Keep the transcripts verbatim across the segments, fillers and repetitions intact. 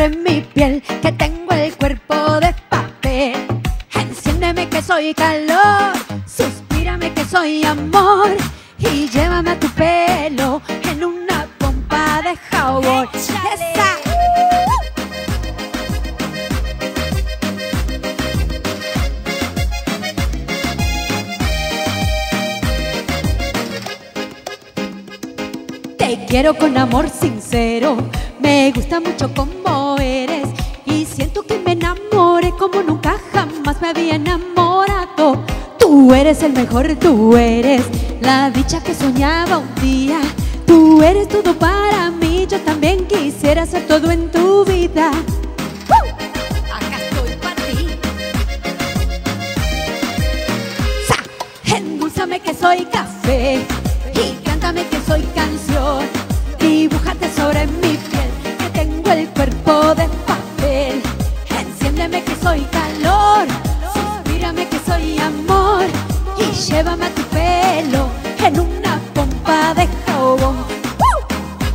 sobre mi piel, que tengo el cuerpo de papel. Enciéndeme que soy calor, suspírame que soy amor, y llévame a tu pelo en una pompa de jabón. ¡Esa! Te quiero con amor sincero, me gusta mucho como eres, y siento que me enamoré como nunca jamás me había enamorado. Tú eres el mejor, tú eres la dicha que soñaba un día. Tú eres todo para mí, yo también quisiera ser todo en tu vida. ¡Uh! Acá estoy para ti. ¡Sa! Endulzame que soy café y cántame que soy canción. Dibújate sobre mi piel, que tengo el cuerpo de papel. Enciéndeme que soy calor, suspírame que soy amor, y llévame a tu pelo en una pompa de jabón. ¡Uh!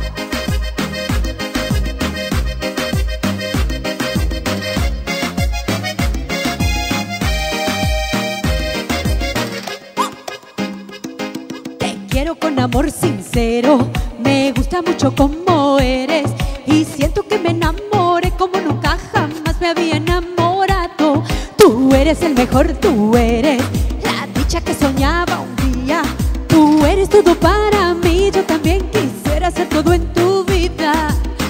Te quiero con amor sincero, me gusta mucho como eres, y siento que me enamoré como nunca jamás me había enamorado. Tú eres el mejor, tú eres la dicha que soñaba un día. Tú eres todo para mí, yo también quisiera ser todo en tu vida.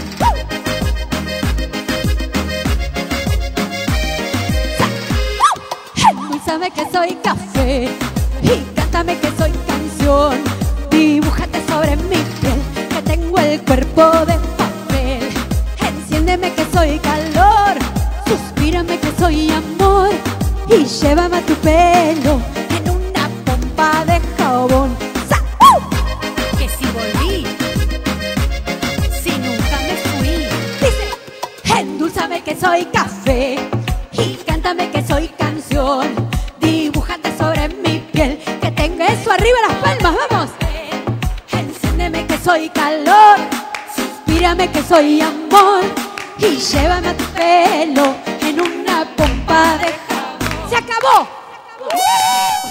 Endulzame que soy café y cántame que soy canción. Dibújate sobre mi piel, que tengo el cuerpo de papel. Enciéndeme que soy calor, suspírame que soy amor, y llévame a tu pelo en una pompa de jabón. ¡Uh! Que si volví, si nunca me fui. Dice, endulzame que soy café y cántame que soy canción. Dibújate sobre mi piel, que tengo eso arriba las palmas, vamos. Enciéndeme que soy calor, suspírame que soy amor, y llévame a tu pelo en una pompa de jabón. ¡Se acabó! ¡Uh!